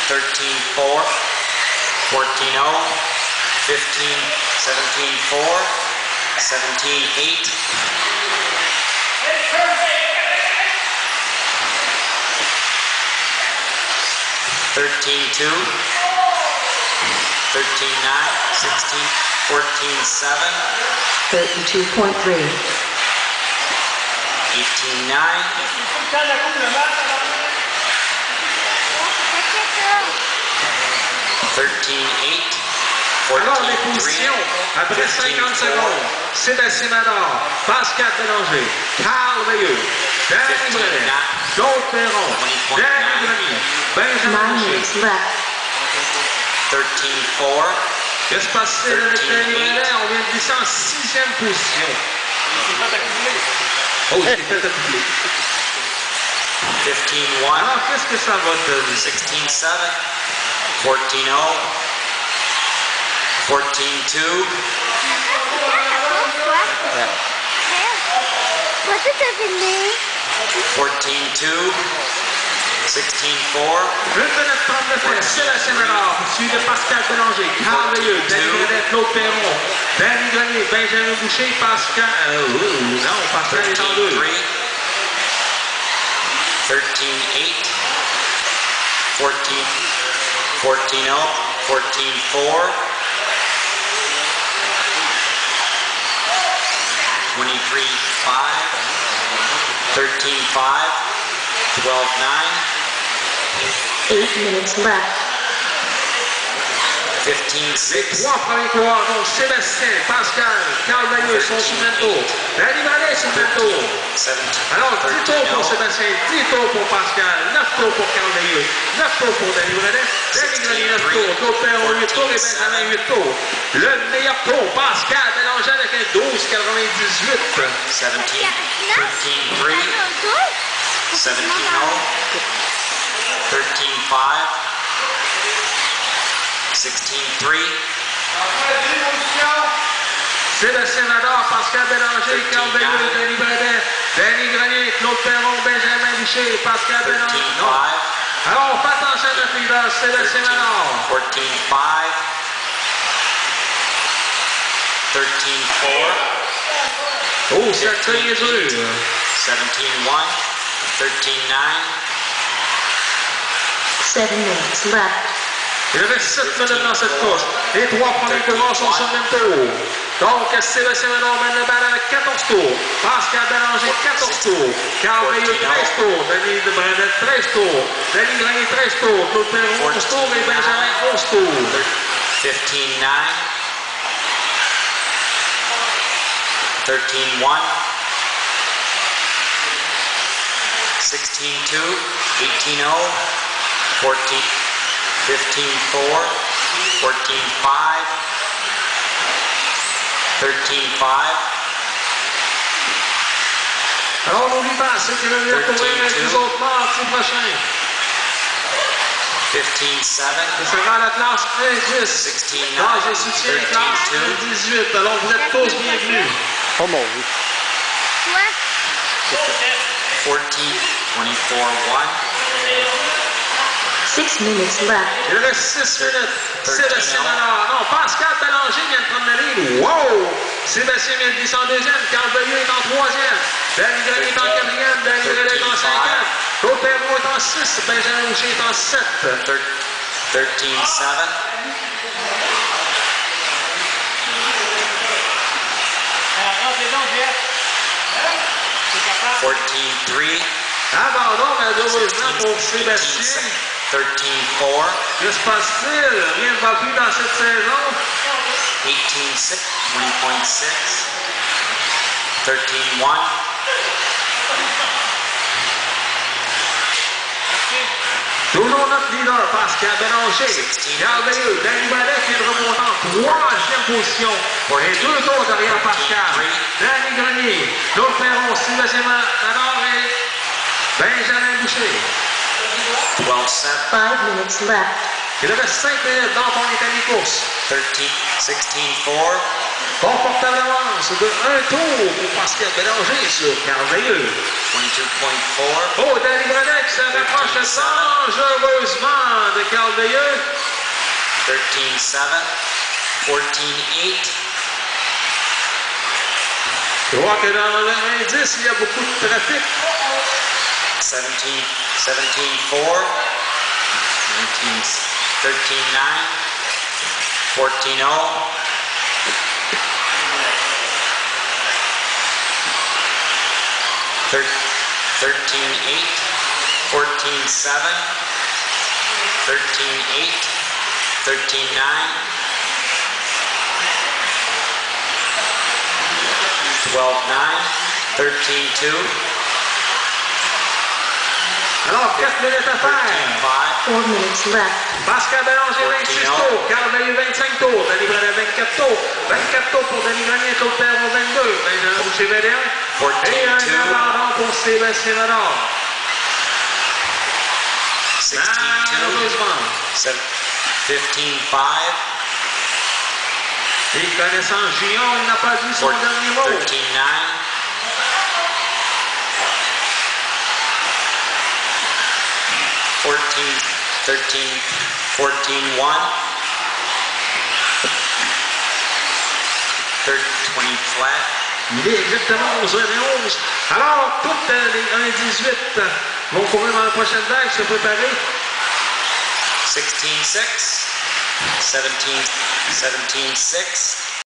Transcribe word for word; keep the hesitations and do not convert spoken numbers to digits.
thirteen four, fourteen oh, fifteen, seventeen four, seventeen eight, thirteen two, thirteen nine, sixteen, fourteen seven, thirty-two point three, eighteen nine, thirteen eight, Alors, les fourteen three, positions, après cinquante secondes, Sébastien Mador, Pascal Bélanger, Carl Veilleux, Danny Brenet, Claude Perron, Danny Grenier, Benjamin nine Boucher. minutes left, thirteen four, Qu'est-ce qui se passe avec Danny Brenet? On vient de glisser en sixième position. Oh, il s'est fait accoupler. fifteen one, Alors, qu'est-ce que ça va donner? sixteen seven, fourteen oh, fourteen two, What does that mean? fourteen two, sixteen four, une minute trente-neuf, Sébastien Ménard, suivi de Pascal Bélanger, Carl Veilleux, Danny Brenet, Claude Perron, Danny Grenier, Benjamin Boucher, Pascal... Euh, oh, non, Pascal est en deux. three, thirteen eight, fourteen, fourteen oh, fourteen four, twenty-three five, thirteen five, twelve nine, eight minutes left, fifteen six, Trois premiers coureurs, donc Sébastien, Pascal, Carl Veilleux sont sur le même tour. Danny Brenet sur le même tour. seventeen, Alors, dix tours pour thirteen Sébastien, dix tours pour Pascal, neuf tours pour Carl Veilleux, neuf tours pour Danny Brenet, Danny Grenier, neuf tours, Claude Perron, huit tours et Benjamin, huit tours. Le meilleur tour, Pascal Bélanger avec un douze quatre-vingt-dix-huit. seventeen, thirteen three, seventeen oh, thirteen five, sixteen three, Sébastien Nador, Pascal Bélanger, Carl Veilleux, Danny Brenet, Danny Grenier, Claude Perron, Benjamin Boucher, Pascal Bélanger. thirteen Non. five, Alors, fais attention à notre leader, Sébastien Nador. fourteen five, thirteen four, Oh, cette ligne est dure. seventeen one, thirteen nine, seven minutes left, Il reste sept minutes dans cette course. Les trois premiers coureurs sont sur le même tour. Donc, Sébastien Ménard mène le bal avec quatorze tours. Pascal Bélanger, quatorze tours. Carl Veilleux, treize tours. Danny Brenet, treize tours. Danny Grenier, treize tours. Claude Perron, onze tours. Et Benjamin, onze tours. fifteen nine, thirteen one, sixteen two, eighteen oh, fourteen, fifteen four, fourteen five, thirteen five, Alors, n'oublie pas, ceux qui veulent venir courir avec nous autres mardi prochain. fifteen seven, Ce sera la classe un dix. sixteen Classe de nine, soutien, thirteen classe two, un dix-huit. Alors, vous êtes tous bienvenus. What? fourteen, twenty-four one, six minutes left, Il reste six minutes. Sébastien Ménard. Non, Pascal Bélanger vient de prendre la ligne. Wow! Sébastien vient de glisser en deuxième. Carl Veilleux est en troisième. Danny Grenier est en quatrième. Danny Brenet est en cinquième. Claude Perron est en six. Benjamin Boucher est en sept. thirteen seven, fourteen three, Abandon, malheureusement, pour Sébastien. thirteen four, Que se passe-t-il? Rien ne va plus dans cette saison. eighteen six, twenty point six, thirteen one, Toujours notre leader, Pascal Bélanger. Carl Veilleux, Danny Brenet qui est remonté en troisième position. Et deux tours derrière Pascal. Danny Grenier, Claude Perron, Sébastien Ménard et Benjamin Boucher. twelve seven, five minutes left, Il reste cinq minutes dans ton Italie course. thirteen, sixteen four, Confortable avance de un tour pour Pascal Bélanger sur Carl Veilleux. twenty-two point four, Oh, Danny Brenet qui se rapproche de cent dangereusement de Carl Veilleux. thirteen seven, fourteen eight, Je vois que dans l'indice, il y a beaucoup de trafic. seventeen, seventeen four, nineteen, thirteen nine, fourteen oh, thirteen eight, fourteen seven, thirteen eight, thirteen nine, twelve nine, thirteen two, Alors, quatre minutes à faire. thirteen five, Four minutes left. Pascal Bélanger, vingt-six tours. Carl Veilleux, vingt-cinq tours. Denis Brenet, vingt-quatre tours. vingt-quatre tours pour Denis Grenier. Claude Perron, vingt-deux. Benjamin Boucher, vingt et un. Et fourteen un two, abandon pour Sébastien Renard. sixteen two, Malheureusement. fifteen five, Et connaissant Gillon, il n'a pas dit son dernier mot. thirteen nine, fourteen, thirteen, fourteen one, twenty flat, Il est exactement onze heures onze. Alors, toutes les un dix-huit vont courir dans la prochaine vague, se préparer. sixteen six, seventeen, seventeen six,